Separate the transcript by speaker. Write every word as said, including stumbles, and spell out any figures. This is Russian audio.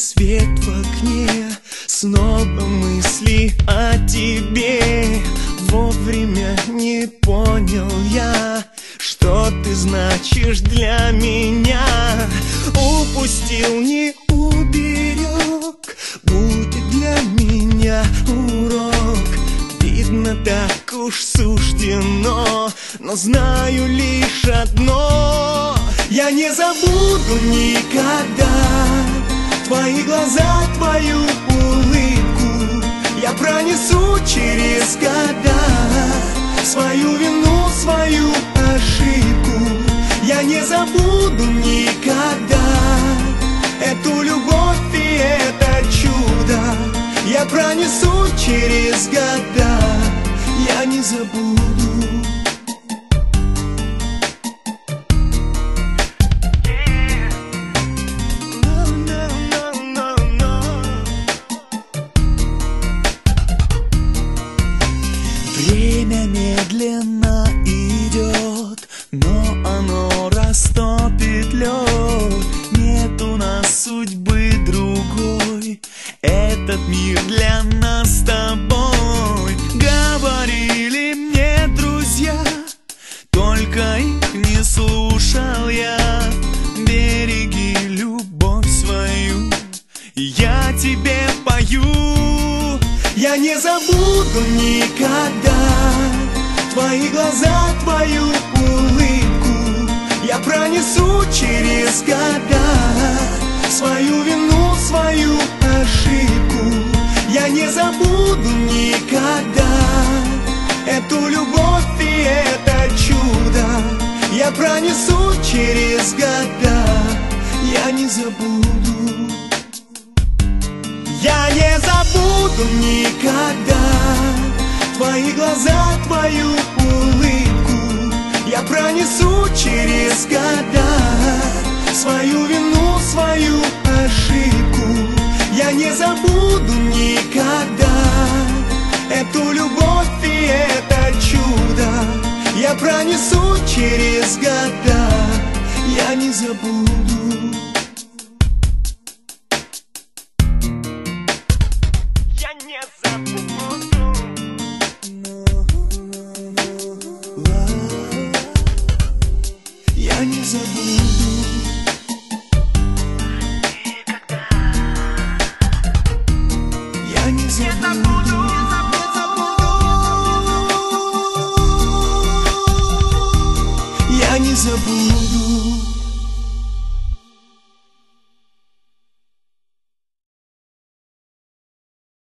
Speaker 1: свет в окне, снова мысли о тебе. Вовремя не понял я, что ты значишь для меня. Упустил, не уберег, будет для меня урок. Видно, так уж суждено, но знаю лишь одно: я не забуду никогда твои глаза, твою улыбку. Я пронесу через года свою вину, свою ошибку. Я не забуду никогда эту любовь и это чудо. Я пронесу через года, я не забуду. Время медленно идет, но оно растопит лед. Нет у нас судьбы другой, этот мир для нас с тобой. Говорили мне друзья, только их не слушал я. Береги любовь свою, я тебе пою. Я не забуду никогда твои глаза, твою улыбку. Я пронесу через года свою вину, свою ошибку. Я не забуду никогда эту любовь и это чудо. Я пронесу через года, я не забуду. Я не забуду никогда твои глаза, твою улыбку. Я пронесу через года свою вину, свою ошибку. Я не забуду никогда эту любовь и это чудо. Я пронесу через года, я не забуду. Не забуду. Я не забуду никогда. Я не забуду. Я не забуду.